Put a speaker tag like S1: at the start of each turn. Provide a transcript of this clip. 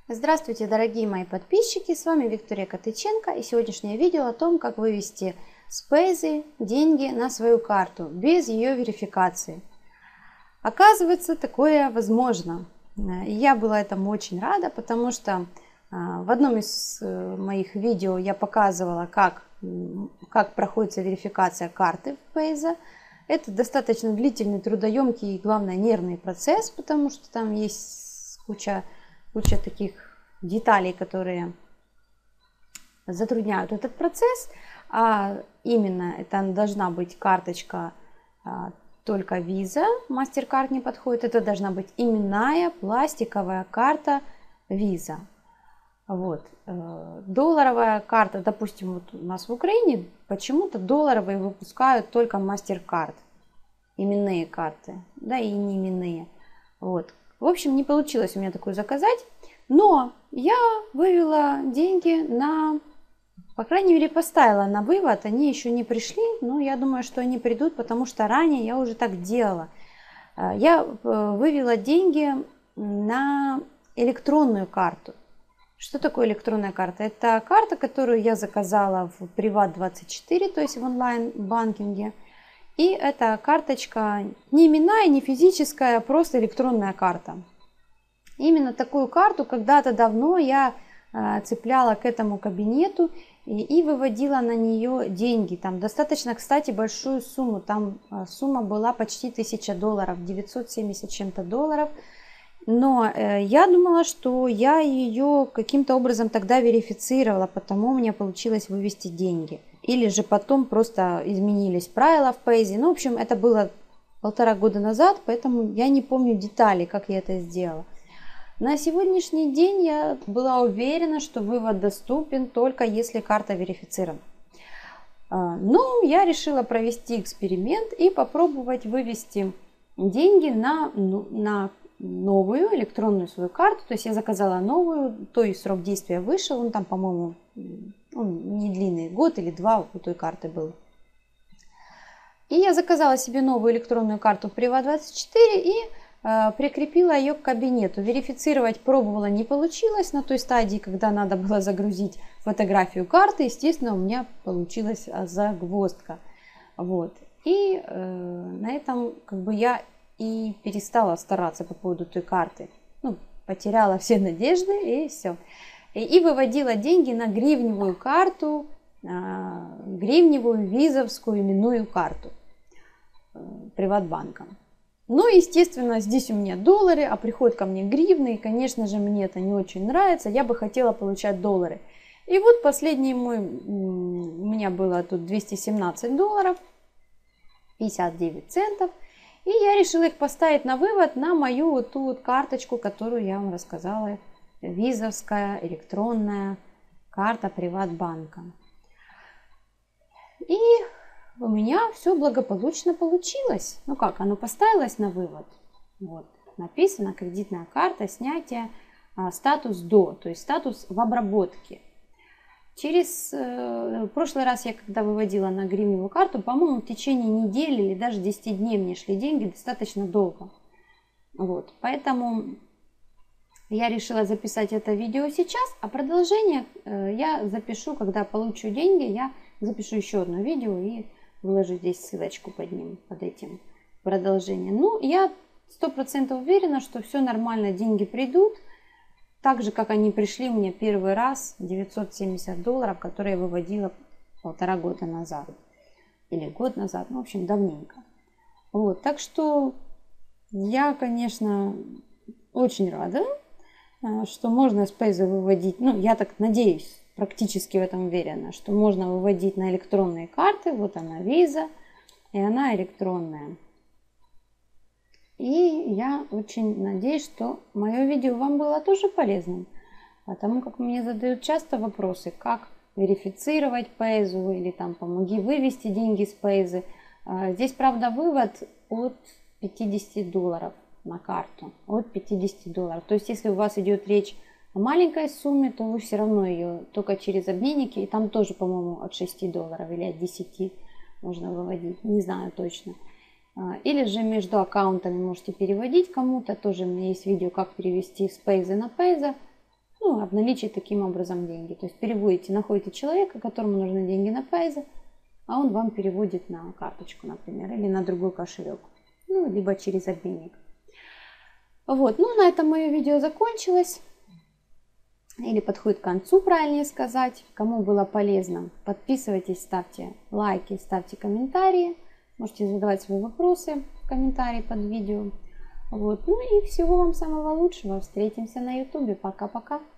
S1: Здравствуйте, дорогие мои подписчики, с вами Виктория Котыченко, и сегодняшнее видео о том, как вывести с Paisy деньги на свою карту без ее верификации. Оказывается, такое возможно. И я была этому очень рада, потому что в одном из моих видео я показывала, как проходит верификация карты в Paisy. Это достаточно длительный, трудоемкий и, главное, нервный процесс, потому что там есть куча таких деталей, которые затрудняют этот процесс. А именно, это должна быть карточка только Visa, MasterCard не подходит. Это должна быть именная пластиковая карта Visa. Вот. Долларовая карта, допустим, вот у нас в Украине почему-то долларовые выпускают только MasterCard. Именные карты, да, и не именные. Вот. В общем, не получилось у меня такую заказать, но я вывела деньги по крайней мере, поставила на вывод, они еще не пришли, но я думаю, что они придут, потому что ранее я уже так делала. Я вывела деньги на электронную карту. Что такое электронная карта? Это карта, которую я заказала в Приват24, то есть в онлайн-банкинге. И эта карточка не именная, не физическая, а просто электронная карта. Именно такую карту когда-то давно я цепляла к этому кабинету и выводила на нее деньги. Там достаточно, кстати, большую сумму. Там сумма была почти $1000, 970 чем-то долларов. Но я думала, что я ее каким-то образом тогда верифицировала, потому у меня получилось вывести деньги. Или же потом просто изменились правила в Paisy. Ну, в общем, это было 1,5 года назад, поэтому я не помню деталей, как я это сделала. На сегодняшний день я была уверена, что вывод доступен только если карта верифицирована. Но я решила провести эксперимент и попробовать вывести деньги на новую электронную свою карту. То есть я заказала новую, то и срок действия вышел, он там, по-моему, не длинный, год или 2 у той карты был. И я заказала себе новую электронную карту в Приват24 и прикрепила ее к кабинету. Верифицировать пробовала, не получилось на той стадии, когда надо было загрузить фотографию карты. Естественно, у меня получилась загвоздка. Вот. И на этом я и перестала стараться по поводу той карты. Потеряла все надежды и все. И выводила деньги на гривневую карту, гривневую визовскую именную карту Приватбанка. Ну, естественно, здесь у меня доллары, а приходят ко мне гривны, и, конечно же, мне это не очень нравится, я бы хотела получать доллары. И вот последний у меня было тут $217, 59 центов, и я решила их поставить на вывод на мою вот ту вот карточку, которую я вам рассказала, визовская электронная карта Приватбанка. И у меня все благополучно получилось. Ну как, оно поставилось на вывод. Вот, написано кредитная карта, снятие, статус до, то есть статус в обработке. В прошлый раз я когда выводила на гривневую карту, по-моему, в течение недели или даже 10 дней мне шли деньги достаточно долго. Вот, поэтому я решила записать это видео сейчас, а продолжение я запишу, когда получу деньги, я запишу еще одно видео и выложу здесь ссылочку под ним, под этим продолжением. Ну, я 100% уверена, что все нормально, деньги придут. Так же, как они пришли мне первый раз, $970, которые я выводила 1,5 года назад. Или год назад, ну, в общем, давненько. Вот, так что я, конечно, очень рада, что можно с Paisy выводить, ну, я так надеюсь, практически в этом уверена, что можно выводить на электронные карты. Вот она Visa, и она электронная. И я очень надеюсь, что мое видео вам было тоже полезным, потому как мне задают часто вопросы, как верифицировать Paisy или там помоги вывести деньги с Paisy. Здесь, правда, вывод от $50 на карту, от $50. То есть, если у вас идет речь о маленькой сумме, то вы все равно ее только через обменники, и там тоже, по-моему, от $6 или от 10 можно выводить, не знаю точно. Или же между аккаунтами можете переводить кому-то, тоже у меня есть видео, как перевести с Paisy на Paisy. ну, обналичить таким образом деньги. То есть переводите, находите человека, которому нужны деньги на Paisa, а он вам переводит на карточку, например, или на другой кошелек, ну, либо через обменник. Вот, ну, на этом мое видео закончилось, или подходит к концу, правильнее сказать. Кому было полезно, подписывайтесь, ставьте лайки, ставьте комментарии, можете задавать свои вопросы в комментарии под видео. Вот, ну и всего вам самого лучшего, встретимся на YouTube, пока-пока.